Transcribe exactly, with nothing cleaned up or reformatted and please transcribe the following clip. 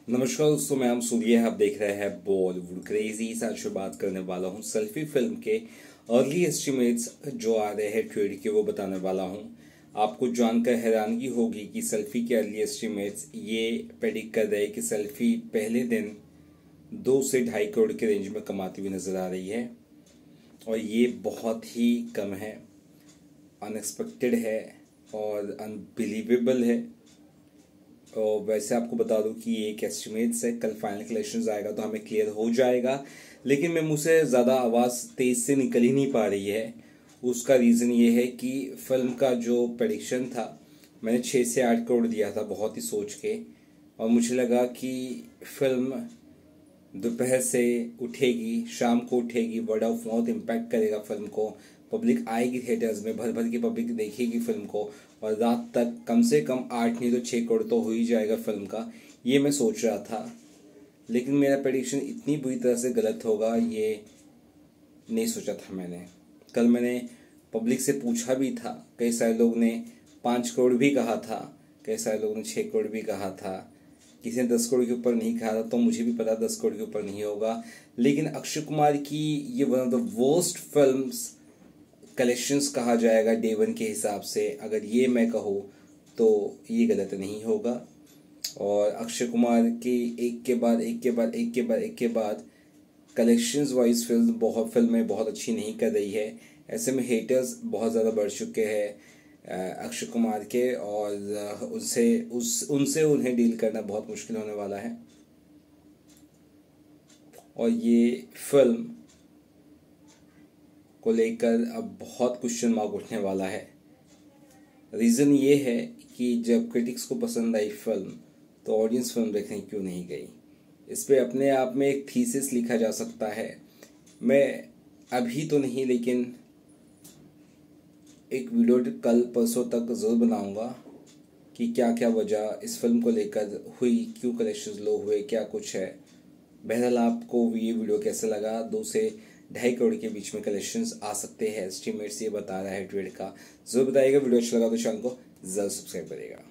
नमस्कार दोस्तों, मैं हम सूर्य। आप देख रहे हैं बॉलीवुड क्रेजी। आज मैं बात करने वाला हूँ सेल्फी फिल्म के अर्ली एस्टिमेट्स जो आ रहे हैं ट्रेड के, वो बताने वाला हूँ। आपको जानकर हैरानगी होगी कि सेल्फी के अर्ली एस्टिमेट्स ये प्रेडिक्ट कर रहे हैं कि सेल्फी पहले दिन दो से ढाई करोड़ के रेंज में कमाती हुई नजर आ रही है, और ये बहुत ही कम है, अनएक्सपेक्टेड है और अनबिलीवेबल है। और वैसे आपको बता दूं कि ये एक एस्टिमेट्स है, कल फाइनल कलेक्शंस आएगा तो हमें क्लियर हो जाएगा। लेकिन मैं मुझ से ज़्यादा आवाज़ तेज़ से निकल ही नहीं पा रही है। उसका रीज़न ये है कि फिल्म का जो प्रेडिक्शन था, मैंने छः से आठ करोड़ दिया था बहुत ही सोच के, और मुझे लगा कि फिल्म दोपहर से उठेगी, शाम को उठेगी, वर्ड ऑफ माउथ इम्पैक्ट करेगा फिल्म को, पब्लिक आएगी थिएटर्स में, भर भर की पब्लिक देखेगी फिल्म को, और रात तक कम से कम आठ नहीं तो छः करोड़ तो हो ही जाएगा फिल्म का। ये मैं सोच रहा था, लेकिन मेरा प्रेडिक्शन इतनी बुरी तरह से गलत होगा ये नहीं सोचा था मैंने। कल मैंने पब्लिक से पूछा भी था, कई सारे लोग ने पाँच करोड़ भी कहा था, कई सारे लोगों ने छः करोड़ भी कहा था, किसी ने दस करोड़ के ऊपर नहीं कहा था। तो मुझे भी पता दस करोड़ के ऊपर नहीं होगा। लेकिन अक्षय कुमार की ये one of the worst films collections कहा जाएगा डे वन के हिसाब से। अगर ये मैं कहूँ तो ये गलत नहीं होगा। और अक्षय कुमार की एक के बाद एक के बाद एक के बाद एक के बाद कलेक्शंस वाइज फिल्म बहुत फिल्में बहुत अच्छी नहीं कर रही है। ऐसे में हेटर्स बहुत ज़्यादा बढ़ चुके हैं अक्षय कुमार के, और उनसे उस उनसे उन्हें डील करना बहुत मुश्किल होने वाला है। और ये फिल्म को लेकर अब बहुत क्वेश्चन मार्क उठने वाला है। रीज़न ये है कि जब क्रिटिक्स को पसंद आई फिल्म तो ऑडियंस फिल्म देखने क्यों नहीं गई। इस पे अपने आप में एक थीसिस लिखा जा सकता है। मैं अभी तो नहीं, लेकिन एक वीडियो कल परसों तक ज़रूर बनाऊंगा कि क्या क्या वजह इस फिल्म को लेकर हुई, क्यों कलेक्शंस लो हुए, क्या कुछ है। बहरहाल आपको ये वीडियो कैसा लगा? दो से ढाई करोड़ के बीच में कलेक्शंस आ सकते हैं, एस्टिमेट्स ये बता रहा है ट्रेड का। जरूर बताइएगा। वीडियो अच्छा लगा तो चैनल को जरूर सब्सक्राइब करिएगा।